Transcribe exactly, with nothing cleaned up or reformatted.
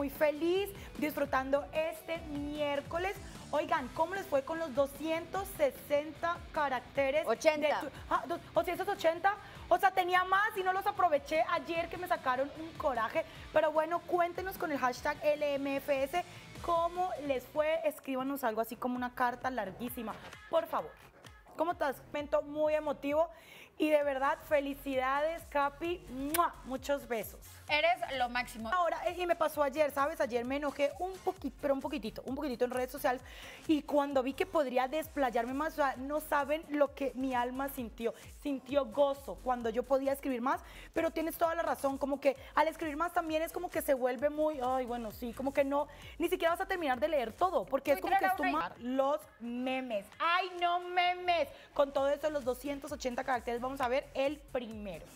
Muy feliz disfrutando este miércoles. Oigan, ¿cómo les fue con los doscientos sesenta caracteres? ochenta. De tu, ah, dos, ¿doscientos ochenta? O sea, tenía más y no los aproveché ayer que me sacaron un coraje. Pero bueno, cuéntenos con el hashtag L M F S cómo les fue. Escríbanos algo así como una carta larguísima, por favor. ¿Cómo estás? Momento muy emotivo y de verdad, felicidades, Capi. ¡Mua! Muchos besos. Eres lo máximo. Ahora, eh, y me pasó ayer, ¿sabes? Ayer me enojé un poquito, pero un poquitito, un poquitito en redes sociales. Y cuando vi que podría desplayarme más, o sea, no saben lo que mi alma sintió. Sintió gozo cuando yo podía escribir más, pero tienes toda la razón, como que al escribir más también es como que se vuelve muy, ay, bueno, sí, como que no, ni siquiera vas a terminar de leer todo, porque es como que es tu ma- los memes. ¡Ay, no memes! Con todo eso, los doscientos ochenta caracteres, vamos a ver el primero.